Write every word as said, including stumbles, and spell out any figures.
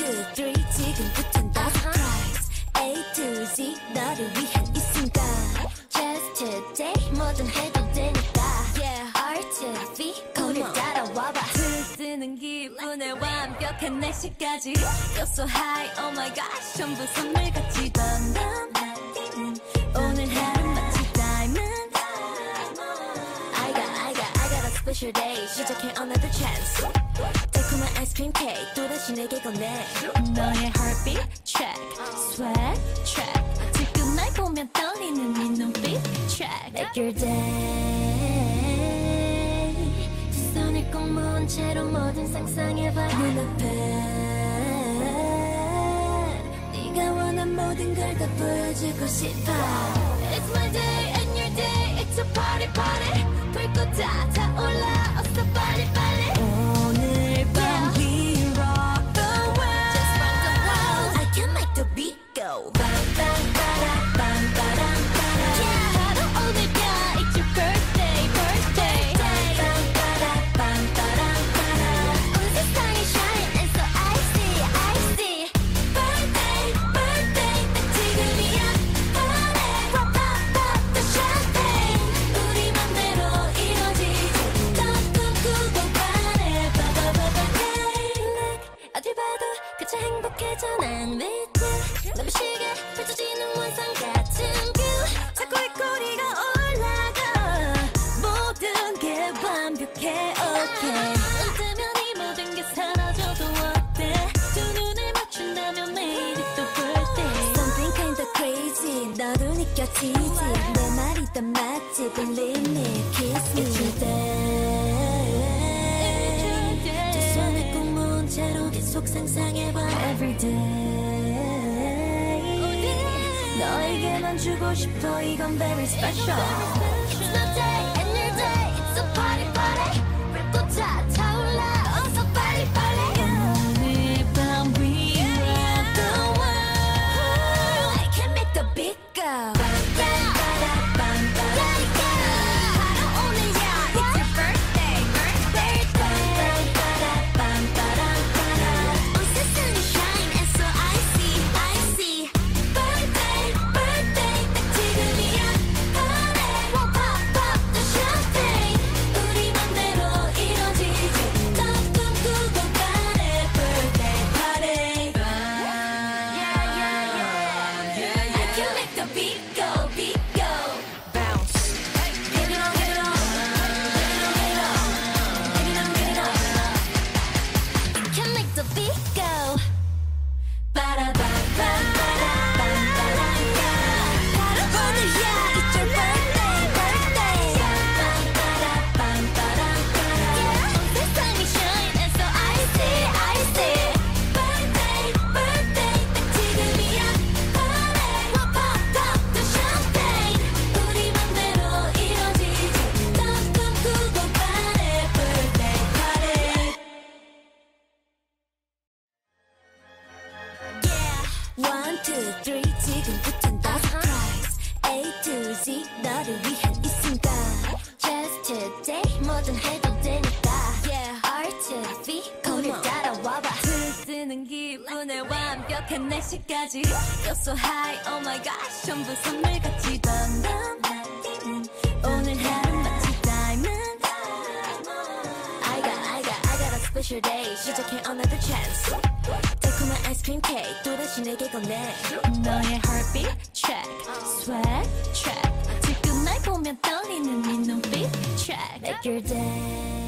two, three 지금부턴 다 surprise A to Z 너를 위한 이 순간 Just today 뭐든 해도 되니까 yeah. R to V 거길 따라와봐 들뜨는 기분에 완벽한 날씨까지 Feel so high oh my gosh 전부 선물같이 덤덤 오늘 하루 마치 diamond I got I got I got a special day 시작해 another chance 달콤한 아이스크림 케이크 또다시 내게 건네 너의 heartbeat check sweat check 지금 날 보면 떨리는 네 눈빛 check Make your day 두 손을 꼭 모은 채로 뭐든 상상해봐 눈앞에 네가 원한 모든 걸 다 보여주고 싶어 It's my day and your day It's a party party 불꽃 다 타올라 어서 빨리 빨리 오늘 밤 we rock the world Just rock the world I can make the beat go 빰빰빠라빰빠람빠라 Yeah 바로 오늘이야 It's your birthday birthday 빰빰빠라빰빠람빠라 온 세상이 shine and so icy icy Birthday birthday 딱 지금이야 Party pop pop pop the champagne 우리 맘대로 이뤄지지 더 꿈꾸고 바래 바바바바day Look 어딜 봐도 그저 행복해져 난 with you 눈부시게 펼쳐지는 환상 같은 뷰 자꾸 이 꼬리가 올라가 모든 게 완벽해 okay 눈 뜨면 이 모든 게 사라져도 어때 두 눈을 맞춘다면 내일이 또 birthday Something kinda crazy 너도 느껴지지 내 말이 다 맞지 Believe me kiss me It's your day 두 손을 꼭 모은 채로 계속 상상해봐 Everyday 너에게만 주고 싶어 이건 very special It's the day and your day It's a party party 불꽃 다 타올라 어서 빨리 빨리 오늘 밤 we rock the world I can make the beat go 빰빰빠라빰빠라 바로 오늘이야 It's your birthday birthday 빰빰빠라빰빠라 온 세상이 shine and so icy icy Birthday birthday 딱 지금이야 Party pop pop pop the champagne 우리 맘대로 이뤄지지 더 꿈꾸고 바래 Birthday party Yeah yeah yeah I can make the beat go beat go Bounce Get it on get it on Get it on get it on Get it on get it on I can make the beat go 바라바라바라바라바라 바로 오늘이야 It's your birthday birthday 빰빠라빰빠라빰빠라 온 세상이 shine and so icy icy Birthday birthday 딱 지금이야 Party pop pop pop the champagne 우리 맘대로 이뤄지지 더 꿈꾸고 바래 Birthday party Yeah one two three 지금부턴 다 surprise A to Z 너를 위한 이 순간 Just today 뭐든 해도 되니까 yeah. R to V 거길 따라와봐 들뜨는 기분에 완벽한 날씨까지 Feel so high oh my gosh 전부 선물같이 덤덤 오늘 하루 마치 diamond I got I got I got a special day 시작해 another chance 달콤한 아이스크림 케이크 또다시 내게 건네 너의 heartbeat check sweat check 지금 날 보면 떨리는 네 눈빛 check Make your day